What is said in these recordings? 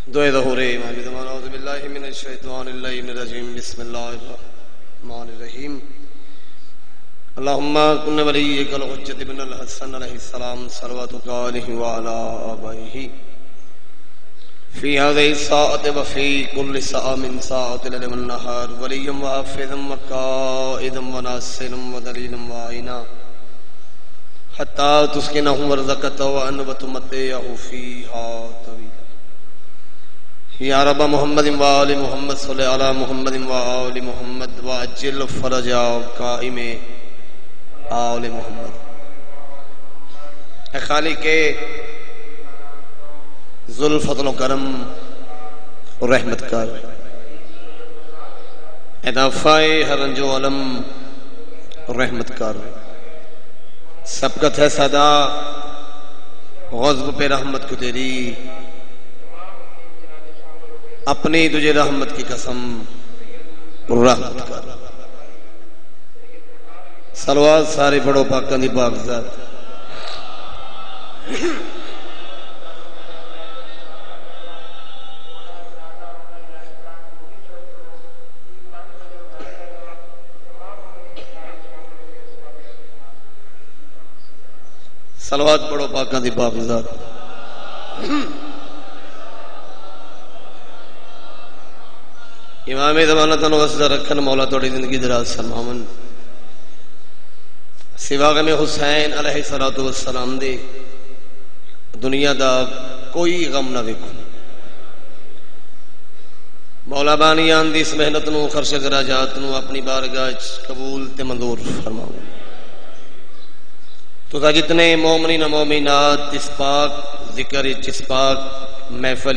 दुआ ज़हूरे औज़ु बिल्लाहि मिनश शैतानिर रजीम बिस्मिल्लाहिर रहीम अल्लाहुम्मा कुन वलिय्यकल हुज्जत इब्नुल हसन अलैहिस्सलाम सल्लल्लाहु अलैहि व अला आबाइहि फी हाज़िहि साअति व फी कुल्लि साअ मिन साअतिल लैल वन नहार वलिय्यम व हाफ़िज़म व क़ाइदम व नासिरम व दलीलम व आइना हत्ता तुस्किनहु वरज़क़त व अनबतु मत्तयहु फीहा तवीला या रब मोहम्मद व आलि मोहम्मद सल्लि अला मोहम्मद व आलि मोहम्मद व अज्जिल फरजा काइमे आलि मोहम्मद। ए खालिके ज़ुल फ़ज़ल व करम और रहमत कर ए दाफ़ाए हर रंजो अलम और रहमत कर सबकत है सदा ग़ज़ब पे रहमत को तेरी अपनी तुझे रहमत की कसम रहमत कर। सलवात सारे बड़ो पाकां दी पाक ज़ात सलवात पढ़ो पाकां दी पाक ज़ात। इमाम ज़माना तन वसदा रखन मौला थोड़ी जिंदगी दराज फरमावन सिवा गम हुसैन अलैहिस्सलातु वस्सलाम दे दुनिया दा कोई गम ना वेखो। मौला बानियान दी इस मेहनत नूं खर्च खराजात नूं अपनी बारगाह च कबूल ते मंजूर फरमावे। तुसा जितने मोमिनीन मोमिनात इस पाक जिक्र इस पाक महफिल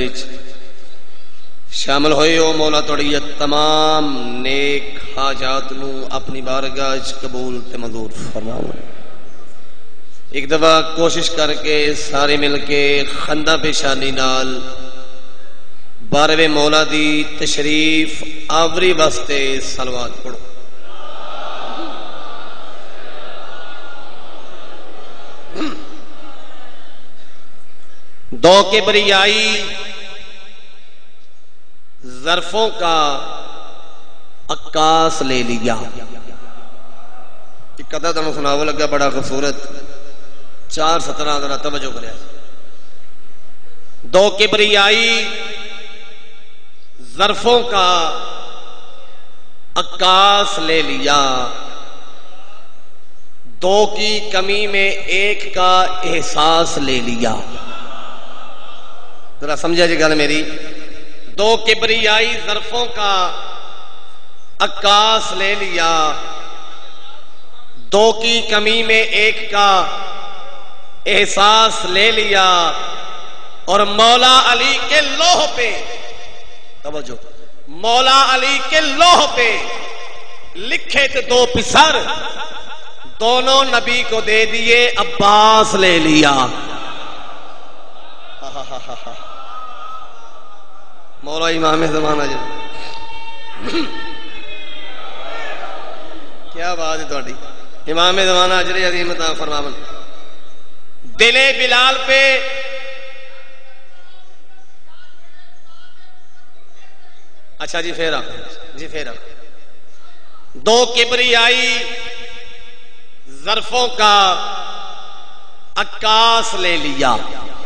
शामिल होए हो मौला तोड़ी तमाम नेक हाजात नू अपनी बारगाह च कबूल ते मंजूर फरमाओ। एक दफा कोशिश करके सारे मिलके खंदा पेशानी नाल 12वें मौला दी तशरीफ आवरी वास्ते सलवात पढ़ो। दो किबरियाई ज़र्फों का अक्कास ले लिया। एक कथा तुम सुनाव लगा बड़ा खूबसूरत 4:17 जरा तवज्जो करे। दो किबरियाई ज़र्फों का अक्कास ले लिया, दो की कमी में एक का एहसास ले लिया। जरा समझा जी गल मेरी। दो किबरियाई ज़र्फों का अक्कास ले लिया, दो की कमी में एक का एहसास ले लिया और मौला अली के लोह पे तवज्जो मौला अली के लोह पे लिखे थे दो पिसर, दोनों नबी को दे दिए अब्बास ले लिया। मौला इमाम ज़माना जी क्या बात है थोड़ी। इमाम ज़माना अजर अज़ीम अता फरमावन दिले बिलाल पे अच्छा जी फेर जी फेर दो किबरियाई ज़र्फों का अक्कास ले लिया,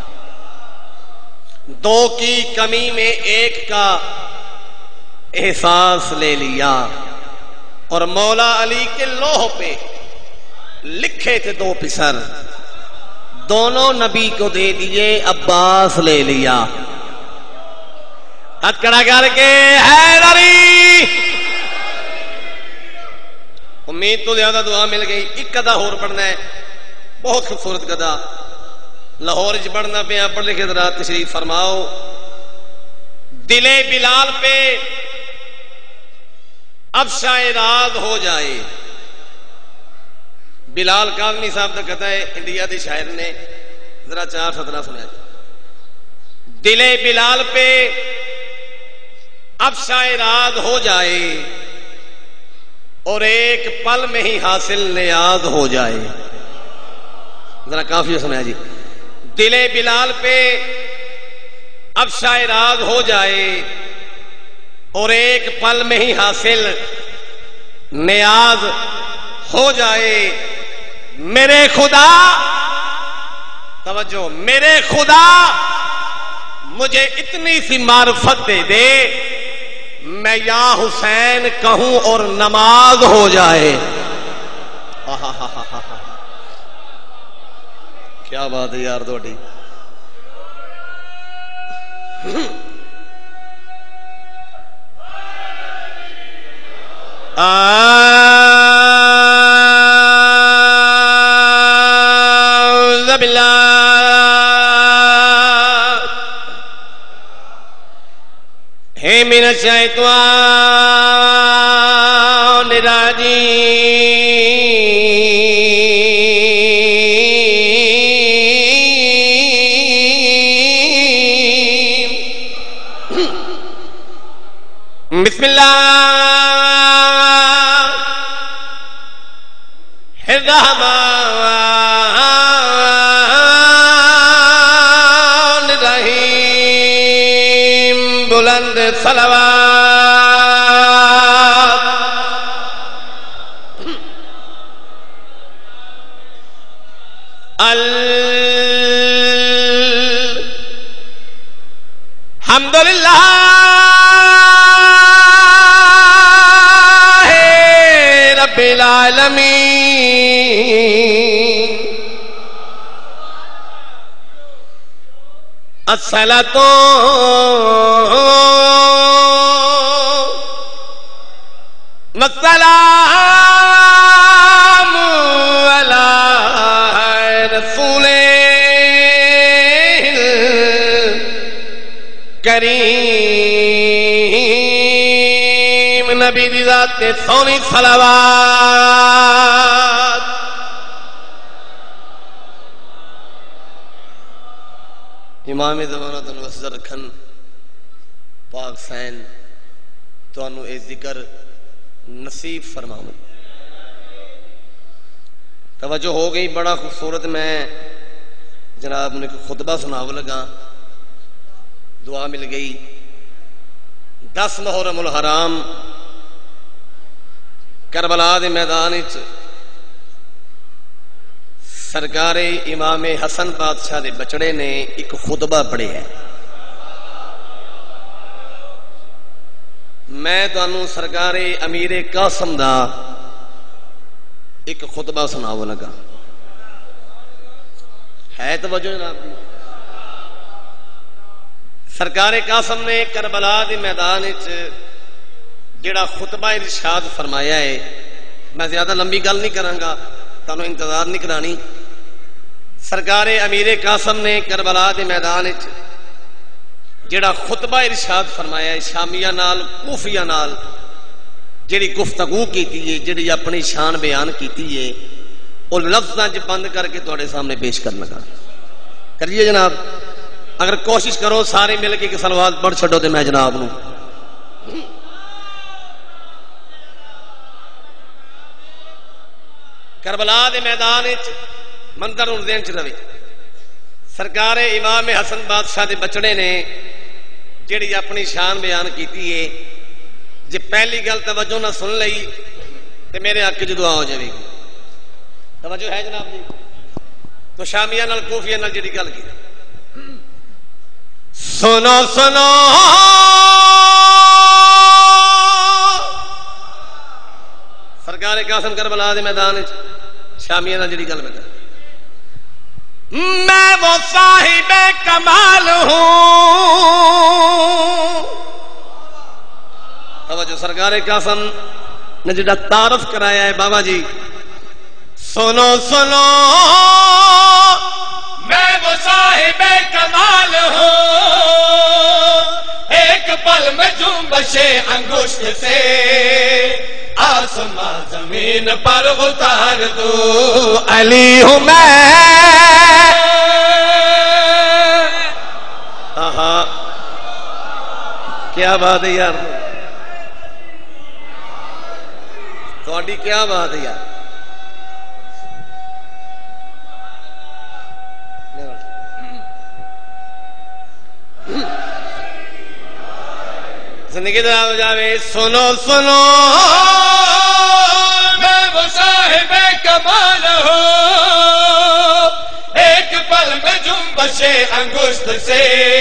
दो की कमी में एक का एहसास ले लिया और मौला अली के लोह पे लिखे थे दो पिसर, दोनों नबी को दे दिए अब्बास ले लिया। हथकड़ा करके हैदरी। उम्मीद तो ज्यादा दुआ मिल गई। एक कदा होर पढ़ना है, बहुत खूबसूरत कदा लाहौर च पढ़ना पे पढ़ लिखे जरा तशरीफ फरमाओ। दिले बिलाल पे अब शायराद हो जाए। बिलाल काज़मी साहब का कथा है, इंडिया के शायर ने जरा 4:17 सुना। दिले बिलाल पे अब शायराद हो जाए और एक पल में ही हासिल नियाज हो जाए। जरा काफी सुनाया जी। दिले बिलाल पे अब शायराज हो जाए और एक पल में ही हासिल नियाज हो जाए। मेरे खुदा, तवज्जो, मेरे खुदा मुझे इतनी सी मार्फत दे दे, मैं या हुसैन कहूं और नमाज हो जाए। क्या बात है यार थोड़ी। हे मिन शैतान रजीम, बिस्मिल्लाहिर्रहमानिर्रहीम। बुलंद सलावत। अल्हम्दुलिल्लाह रब्बिल आलमीन। अस्सलातु वस्सलामु अला रसूलिल करीम। नबी दी ज़ात ते सोनी सलावत। इमाम ज़माना तन वसदर खन पाक सैन तुहानू ए जिक्र नसीब फरमावे। तवज्जो हो गई, बड़ा खूबसूरत। मैं जनाब ने खुतबा सुनाव लगा, दुआ मिल गई। 10 मुहर्रमुल हराम करबला दे मैदान सरकार इमाम हसन बादशाह दे बचड़े ने एक खुतबा पढ़िया है। मैं तुहानू सरकार अमीर कासम दा एक खुतबा सुनाव लगा। है तवज्जो जनाब जी। सरकार कासम ने करबला दे मैदान जेड़ा खुतबा इरशाद फरमाया है, मैं ज्यादा लंबी गल नहीं करांगा, तुहानू इंतजार नहीं करानी। सरकार अमीर कासम ने करबला दे मैदान जेड़ा खुतबा इरशाद फरमाया है, शामिया नाल कूफिया नाल जेड़ी गुफ्तगू की है, जेड़ी अपनी शान बयान की है, और लफ्ज़ां च बंद करके तुहाडे सामने पेश करना लगा। करिए जनाब, अगर कोशिश करो सारे मिल के एक सलवात पढ़ छो तो मैं जनाब नू करबला दे मैदान मंदर उर्देन च रवे। सरकार इमाम हसन बादशाह दे बचड़े ने जेड़ी अपनी शान बयान की है, जे पहली गल तवज्जो ना सुन लई तो मेरे हक च दुआ हो जाएगी। तवज्जो है जनाब जी। तो शामिया नाल कूफिया नाल जेड़ी गल की, सुनो सुनो सरकार कासम करबला दे मैदान शामिया नाल जेड़ी गल कर, मैं वो साहिबे कमाल हूं। तवज्जो, सरकार कासम ने जेड़ा तारफ कराया है बाबा जी, सुनो सुनो मैं वो साहिबे कमाल हूं, एक पल में जुम्बशे अंगुष्ठ से आसमां जमीन पर उतार दो। अली हूं मैं। आहा, क्या बात है यार, थोड़ी क्या बात है यार। जिंदगी हो जावे। सुनो सुनो मैं वो साहिबे कमाल हो, एक पल में जुम्बशे अंगुश्त से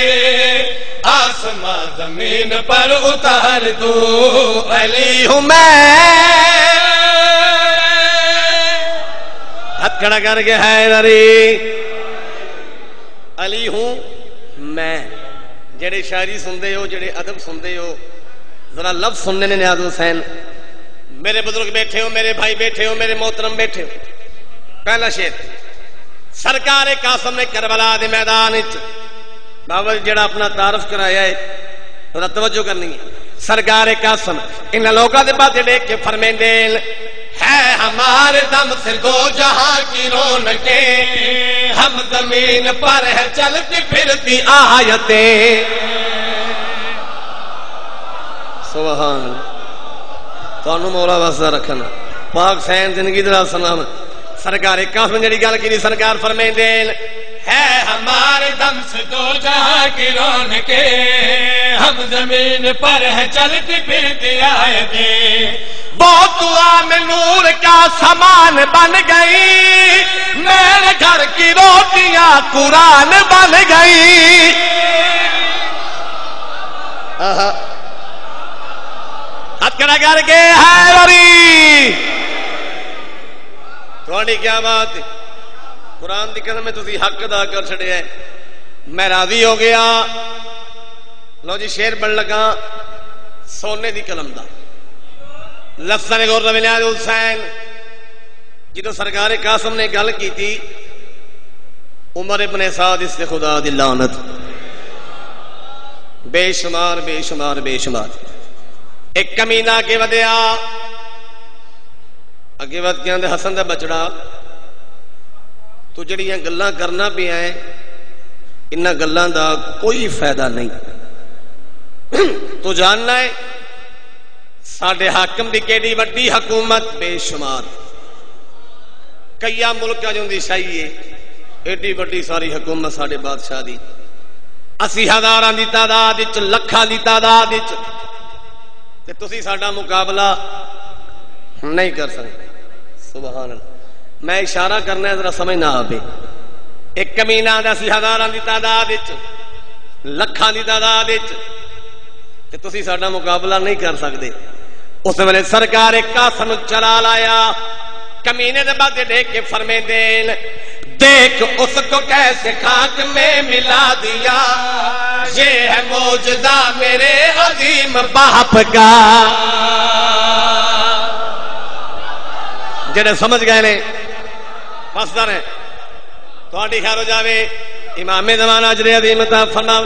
आसमां जमीन पर उतार दो। अली हूं मैं, हाथ खड़ा करके हैदरी। अली हूं मैं। जेड़े शायरी सुनते हो, जेड़े अदब सुनते हो, जरा लफ्ज सुनने ने नियाज़ हुसैन। मेरे बुजुर्ग बैठे हो, मेरे भाई बैठे हो, मेरे मोहतरम बैठे हो। पहला शेर सरकार कासम ने करबला दे मैदान बाबा जेड़ा अपना तारफ कराया है, थोड़ा तवज्जो करनी है। सरकार कासम इन लोगों के बात देख के फरमाते है हमारे दम से दो जहां की रौनकें, हम जमीन पर है चलती फिरती आयतें। सुभान तानू मौला वास्ता रखना। पाक सैन जिंदगी दा सलाम। सरकार कासम जेड़ी गल की सरकार फरमाते है हमारे दम से दो जहां की रौनकें, हम जमीन पर है चलती फिरती आयतें। बहुत में नूर का सामान बन गई, मेरे घर की रोटियां कुरान बन गई। हाथ खड़ा करके हैदरी। थोड़ी क्या बात है, कुरान की कलम में तुसी हक अदा कर छड़े है। मैं राजी हो गया। लो जी शेर बन लगा सोने की कलम का। लफ्ज़ां ने गौर मिलिया हुसैन जो सरकार कासम ने गल की थी, उमर इब्ने साद इससे खुदा दी लानत। बेशुमार बेशुमार बेशुमार। एक कमीना अगे वधिया, अगे वध के आंदे हसन दा बचड़ा तू जड़ियां गल्लां करना पिया है, इन्हां गल्लां दा कोई फायदा नहीं। तू जानना है साडे हाकम दी केडी वड्डी हुकूमत, बेशुमार कई मुल्कां च हुंदी शाही है, एडी वड्डी सारी हुकूमत साडे बादशाह दी। 80,000 की तादाद, लखां की तादाद, ते तुसी साडा मुकाबला नहीं कर सकते। सुभान अल्लाह। मैं इशारा करना है, जरा समझ ना आवे। एक कमीना 80,000 की तादाद, लखां की तादाद, ते तुसी साडा मुकाबला नहीं कर सकते। उस वेले सरकार कासम चला लाया। कमीने दे बाद देख के फरमाते देख उसको कैसे खाक में मिला दिया, ये है मौजदा मेरे अजीम बाप का। जेड़े समझ गए ने फसदर है थोड़ी खैर हो जावे। इमामे ज़माना अजरे अजीम ता फरमाओ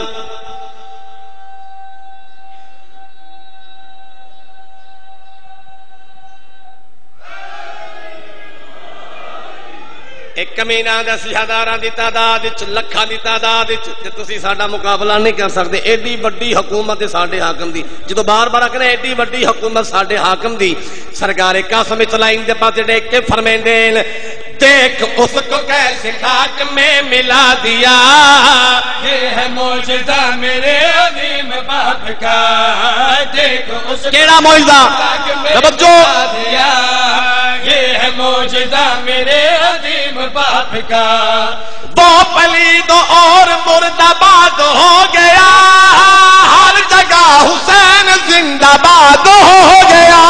एक कमीना 10,000 की तादाद, लखां की तादाद, तुसी साडा मुकाबला नहीं कर सकते। एडी वड्डी हुकूमत साडे हाकम दी। जो बार बार कहने एडी वड्डी हुकूमत साडे हाकम दी, सरकार कासम चलाइन दे पास देख के फरमाते देख उसको कैसे खाक में मिला दिया, ये है मौजदा मेरे अजीम बाप का। देख उसको केड़ा मौजदा तवज्जो, ये है मौजदा मेरे अजीम बाप का। वो पलीद और मुर्दाबाद हो गया, हर जगह हुसैन जिंदाबाद हो गया।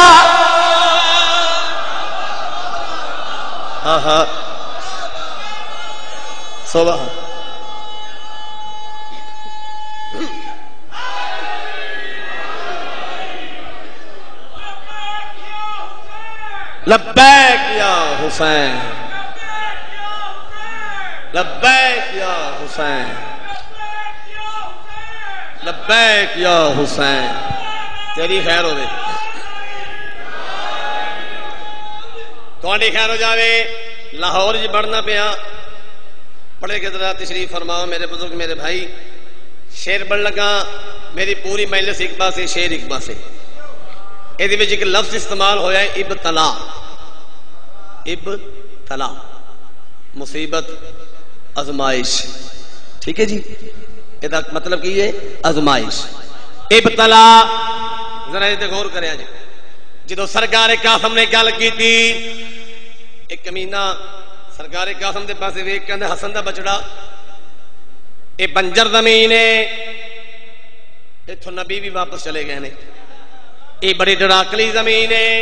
हाँ सुभान। लब्बैक या हुसैन, लब्बैक या हुसैन, लब्बैक या हुसैन। तेरी खैर होवे, थोड़ी खैर हो जावे। लाहौर च बढ़ना पिया, पढ़े के जरा तशरीफ फरमाओ मेरे बुजुर्ग मेरे भाई। शेर बढ़ लगा, मेरी पूरी मजलिस एक पासे शेर एक पासे। ਇਹਦੇ ਵਿੱਚ ਇੱਕ ਲਫ਼ਜ਼ इस्तेमाल होया है इब्तला। इब्तला मुसीबत, आजमाइश। ठीक है जी, ਇਹਦਾ मतलब की है आजमाइश। इब्तला जरा इस गौर करें जी। जो सरकार कासम ने गल की थी, एक कमीना सरकार कासम के पास वेख कहते हसन का बछड़ा ये बंजर जमीन है, इथों नबी भी वापस चले गए ने। ये बड़ी डराकली जमीन है,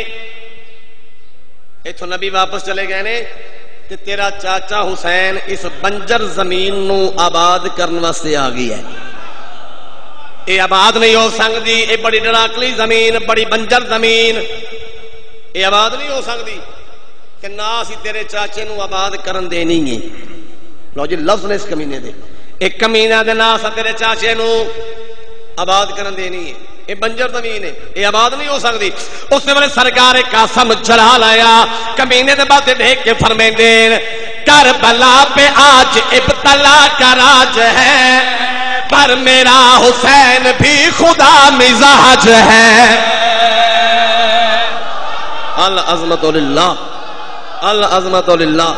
इथों नबी वापस चले गए ने। ते तेरा चाचा हुसैन इस बंजर जमीन नू आबाद करने वास्ते आ गई है। ये आबाद नहीं हो सकती, ये बड़ी डराकली जमीन, बड़ी बंजर जमीन, ये आबाद नहीं हो सकती कि ना असी तेरे चाचे नू आबाद करन देनी है। लो जी लफ्ज ने इस कमीने दे, एक कमीना दे ना तेरे चाचे नू आबाद करन देनी है। ये बंजर जमीन है, ये आबाद नहीं हो सकती। उस वेले सरकार कासम चढ़ा लाया, कमीने दे बाते ढेक के फरमाते करबला पे आज इब्तला का राज है, पर मेरा हुसैन भी खुदा मिजाज है। अल अज़मत लिल्लाह, अल अज़मत लिल्लाह।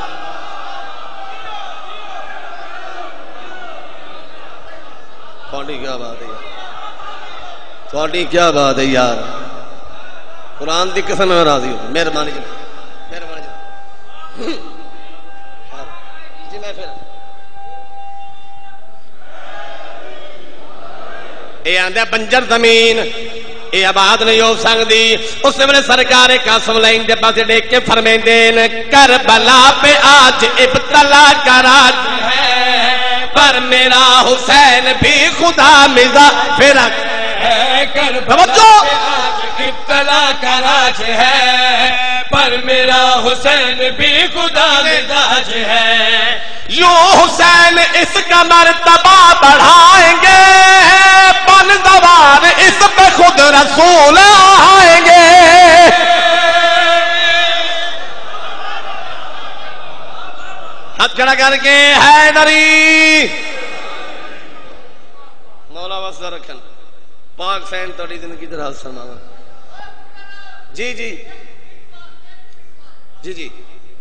थोड़ी क्या बात है यार, थोड़ी क्या बात है यार। कुरान की कसम में राजी हो, मेहरबानी जी, मेहरबानी जी। जी मैं फिर ये आंदा बंजर जमीन, ये आबाद नहीं हो सकती। उस वेले सरकार कासम लाइन के पास देख के फरमाते करबला पे आज इब्तला का राज है, पर मेरा हुसैन भी खुदा मिजा फिर इब्तला का राज है, पर मेरा हुसैन भी खुदा मिजाज है। यूं हुसैन इसका मर्तबा बढ़ाएंगे, बनदवार इस पे खुद रसूल आएंगे। हाथ खड़ा करके हैदरी मौला वसा रखन पाक सैन थोड़ी जिंदगी दराज फरमावन। जी जी जी जी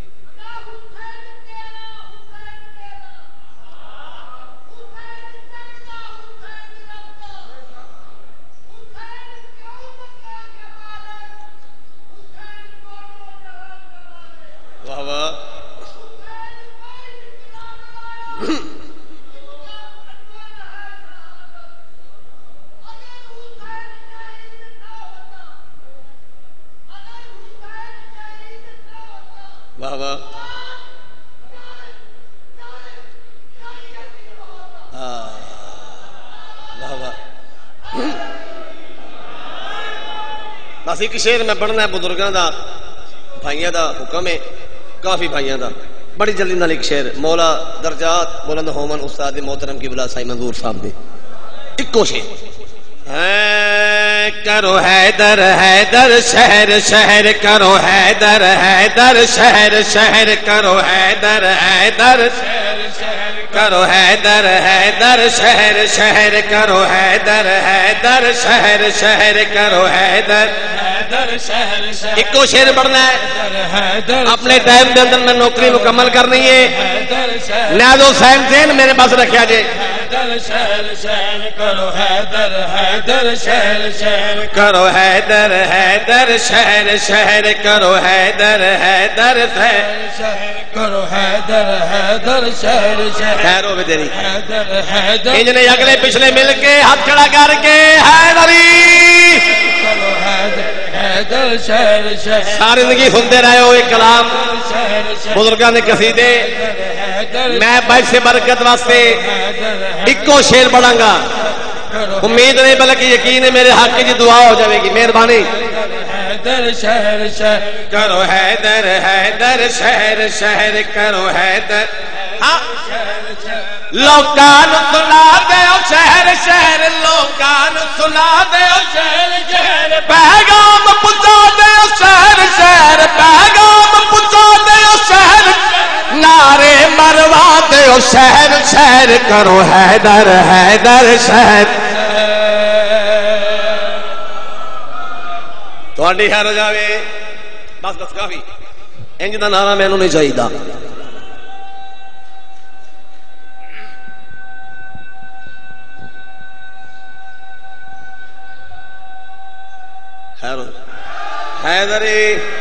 वाह वाह। वाह वाह। वाह वाह। बस एक शेर मैं पढ़ना है बुजुर्गों का, भाइयों का हुक्म है, काफी भाइयों का। बड़ी जल्दी नाल एक शेर मौला दरजात बुलंद होमन उस्ताद मोहतरम की बुला साईं मंजूर साहब दे इको शेर करो हैदर हैदर शहर शहर करो हैदर हैदर शहर शहर करो हैदर हैदर शहर शहर करो हैदर हैदर शहर शहर करो हैदर हैदर शहर शहर करो हैदर हैदर शहर शहर। इको शेर पढ़ना है, अपने टाइम के अंदर मैं नौकरी मुकम्मल करनी है। न्याज़ हुसैन ज़ैन मेरे पास रखा जे हैदर शहर शहर करो हैदर हैदर शहर शहर करो हैदर हैदर शहर शहर करो हैदर हैदर शहर करो हैदर हैदर शहर शहर। खैरो भी तेरी हैदर हैदर इन्होंने अगले पिछले मिलके हाथ खड़ा करके हैदरी करो हैदर हैदर शहर शहर। सारी जिंदगी सुनते रहे हो एक कलाम बुजुर्गों ने कसीदे। मैं भाई से बरकत वास्ते इको शेर पढ़ांगा, उम्मीद नहीं बल्कि यकीन है मेरे हक की दुआ हो जाएगी। मेहरबानी हैदर शहर शहर करो हैदर हैदर शहर शहर करो हैदर। हाँ लोकान सुना दे शहर शहर लोकान सुना दे शहर शहर पैगाम पहुंचा दे शहर शहर पैगाम पहुंचा दे शहर नारे मरवा दे शहर शहर करो हैदर हैदर शहर। थोड़ी खैर हो जावे बस बस काफी इंज दा नारा मैनू नहीं चाहिए। हैदरी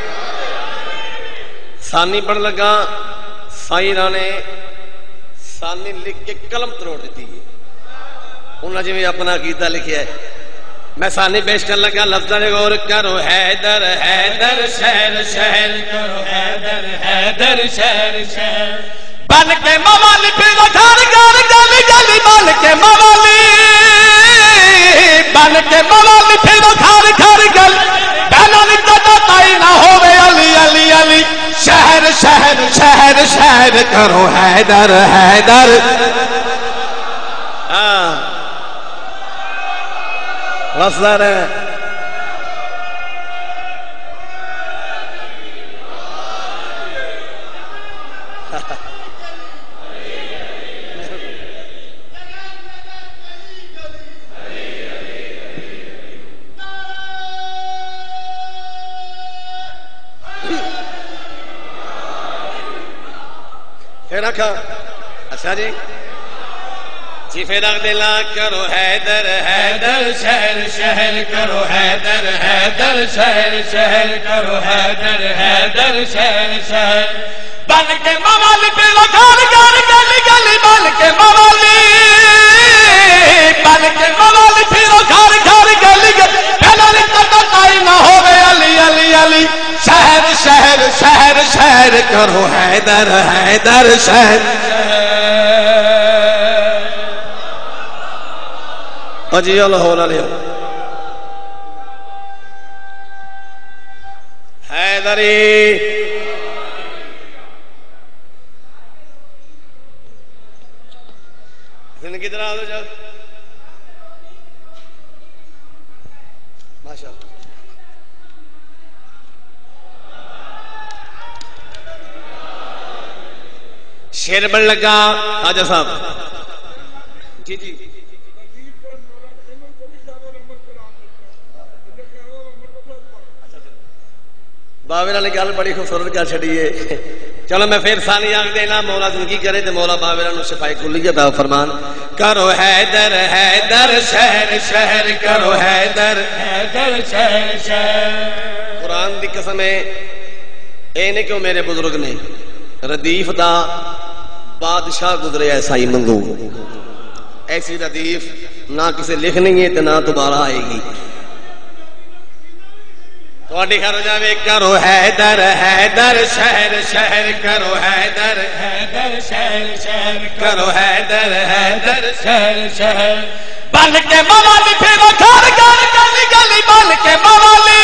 सानी पढ़ लगा, साईं राणे सानी लिख के कलम तरोड़ दी है। उन्हें जिम्मे अपना गीता लिखा है, मैं सानी पेश कर लगा लफ्ज़ ने गौर करो। हैदर हैदर शहर शहर करो, हैदर हैदर शहर शहर बन के मवाली फिर घर घर गली गली बन के मवाली, बन के मवाली फिर घर घर गली बहना कदा ताई ना होवे अली अली अली। शहर शहर शहर शहर करो हैदर हैदर। हाँ वसदर है फिर रखा। अच्छा जी जी फिर रख दिला करो हैदर हैदर शहर शहर करो, हैदर हैदर शहर शहर करो, हैदर हैदर शहर शहर बन के मवाली फिर घर घर गली गली बन के मवाली, बन के मवाली फिर घर घर गली गली बहना कदा ताई ना होवे अली अली अली। शहर शहर शहर शहर करो हैदर हैदर शहर। अजी होना लिया हैदरी जिंदगी दराज हो जाओ माशाअल्लाह। शेर बन लगा आजा साहब जी जी बावेरा ने गल बड़ी खूबसूरत कर छड़ी है। चलो मैं फिर सानी आख देना, मौला जिंदगी करे तो मौला बावेरा नु शफाई कुली अता फरमान। करो हैदर हैदर शहर शहर करो, हैदर हैदर शहर शहर। कुरान दी कसम है ए ने क्यों मेरे बुजुर्ग ने रदीफ दा बादशाह गुजरे साई मंगू। ऐसी रदीफ ना किसे लिखनी है तो ना दोबारा आएगी। थोड़ी घर जावे करो हैदर हैदर शहर शहर करो, हैदर हैदर शहर शहर करो, हैदर हैदर शहर शहर बन के मवाली फिर घर घर गली गली बन के मवाली,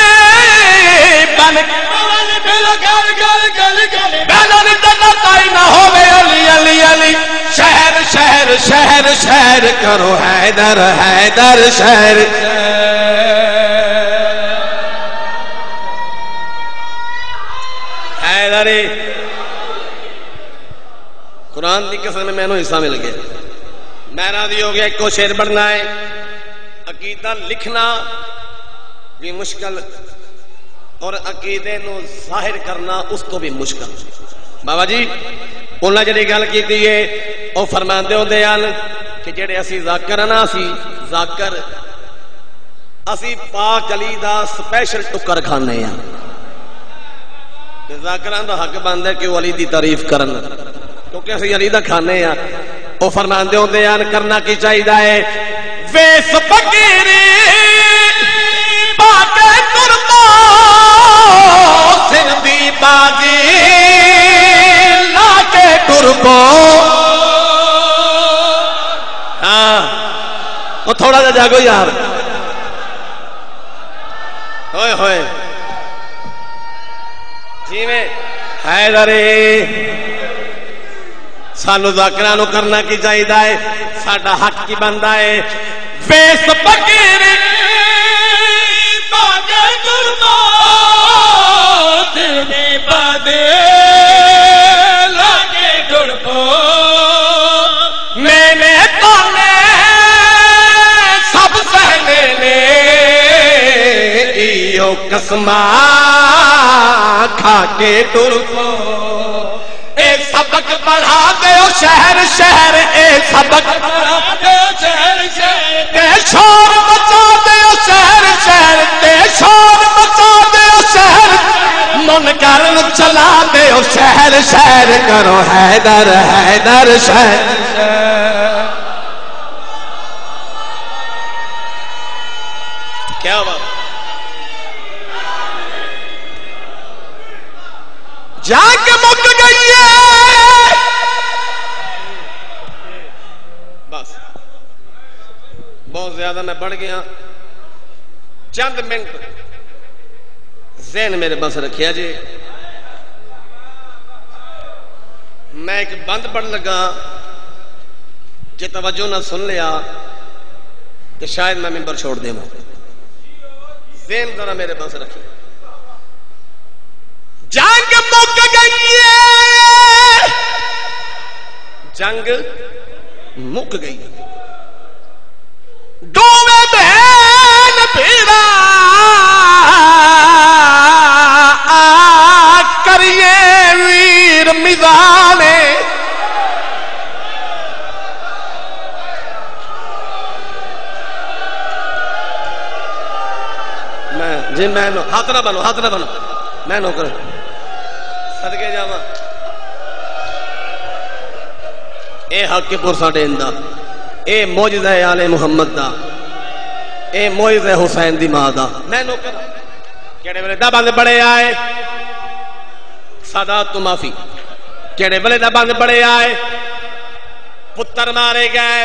बन के मवाली फिर घर घर गली गली बहना कदा ताई ना होवे अली अली अली। शहर शहर शहर शहर करो हैदर हैदर शहर। हैदरी कुरान की कसम में मैनू हिस्सा मिल गया। मैं राजी हो गया। एक शेर पढ़ना है, अकीदा लिखना भी मुश्किल और अकीदे नू जाहिर करना उस तो भी मुश्किल। बाबा जी उन्हें जी गल की वो फरमाते होंगे कि जेडे असी जाकर ना असी जाकर असी पाक अली दा स्पैशल टुकर खाने जाकरां दा हक बनता है कि वो अली दी तारीफ करन, क्योंकि असी अली दा खाने वो फरमाते होंगे करना की चाहिए। वेस फकीरी पाके तुरता सिर दी बाजी लाके तुरबो। हाँ वो थोड़ा सा जागो यार। होए होए जिवें हैदरी सानू जाकरां नू करना की चाहिए, साडा हक की बनता है। वेस फकीर बागे गुरबो तेरे बादे लागे गुरबो। मैंने ताने सब सहने ने इयो कसमा खा के तुरबो। सबक बढ़ा दो शहर शहर ए सबक बढ़ा दो शहर शहर ते शोर मचा दो शहर शहर ते शोर शहर करो हैदर हैदर शहर क्या बात। जंग मुक गई है बस, बहुत ज्यादा मैं बढ़ गया। चंद मिनट ज़हन मेरे बस रखिया जी। मैं एक बंद पढ़ लगा, जे तवज्जो ना सुन लिया तो शायद मैं मिंबर छोड़ देवा। ज़हन जरा मेरे बस रखिए। जंग मुक गई है, जंग मुक गई, डोवे बहन पीड़ा करिए वीर मिजाने। मैं हाथ ना बनो, हाथ ना बनो, मैं नौकर सदके जावा। ए हक के पुर साडे इंदा, ए मौजज़ा है आले मुहम्मद दा, ए मौजज़ा हुसैन दी मां दा। मैं नौकर केड़े वेले दा बंद बड़े आए सादा तू माफी, केड़े वेले दा बंद बड़े आए पुत्र मारे गए,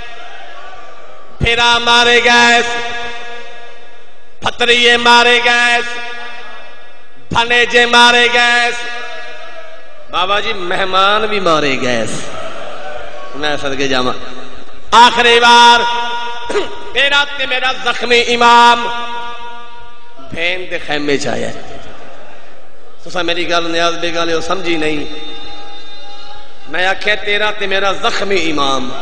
फिरा मारे गए, फतरिये मारे गए, भनेजे मारे गए, बाबा जी मेहमान भी मारे गए। मैं सदके जावा। आखिरी बार मेरा ते मेरा जख्मी इमाम भेन दे खैमे च आया। तुसा मेरी गल न्याज बेगाले समझी नहीं। मैं आख्या तेरा ते मेरा जख्मी इमाम,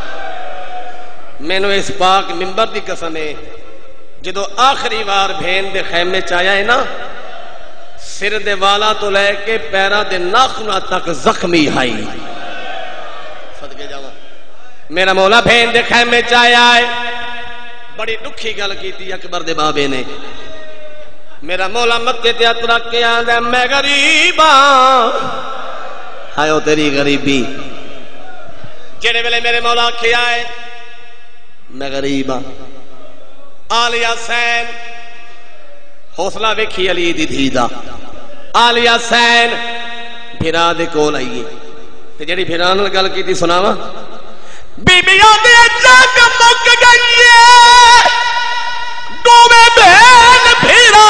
मैनू इस पाक मिंबर दी कसम है, जो आखिरी बार भेन दे खैमे च आया है ना, सिर दे वाला तो लैके पैरा दे नाखुना तक जख्मी हाई। सदके जावा। मेरा मौला भेन दे खैमे च आया है। बड़ी दुखी गल की अकबर दे बाबे ने। मेरा मौला मत्थे ते हथ रख के आंदा मैं गरीब हां। हायो तेरी गरीबी। जेड़े वेले मेरे मौला आखे आए मैं गरीब हां। आलिया सैन हौसला वेखी अली दी धी दा। आलिया सैन फिरा दे कोल आईए ते जेड़ी फिरा नाल गल कीती सुनावा। बीबियां दे जंग मुक गई है, डोवे बहन फिरा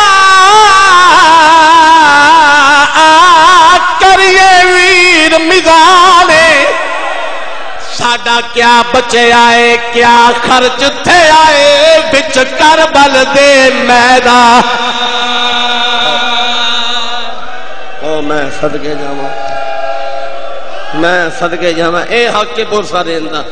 करिए वीर मिजाने। साडा क्या बचे आए, क्या खर्च थे आए बिच करबल दे मैदान। ओ मैं सदके जावा, मैं सदके जावा। ए हक के पुरसा देंदा।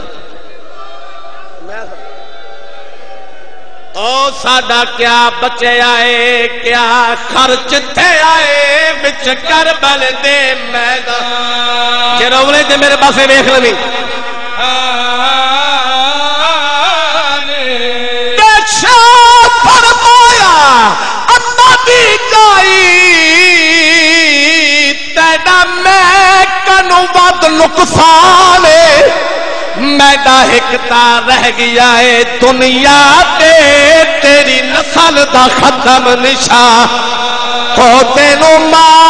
ओ साडा क्या बचे आए, क्या खर्च थे आए बिच करबल दे मैदान। जे रोवले ते मेरे पासे वेख लवी। फरमाया अम्मा दी जाई तेरा मैं कनु वध नुकसान। मैडा हिकता रह गया है दुनिया ते तेरी नस्ल दा खत्म निशा हो तेनू मां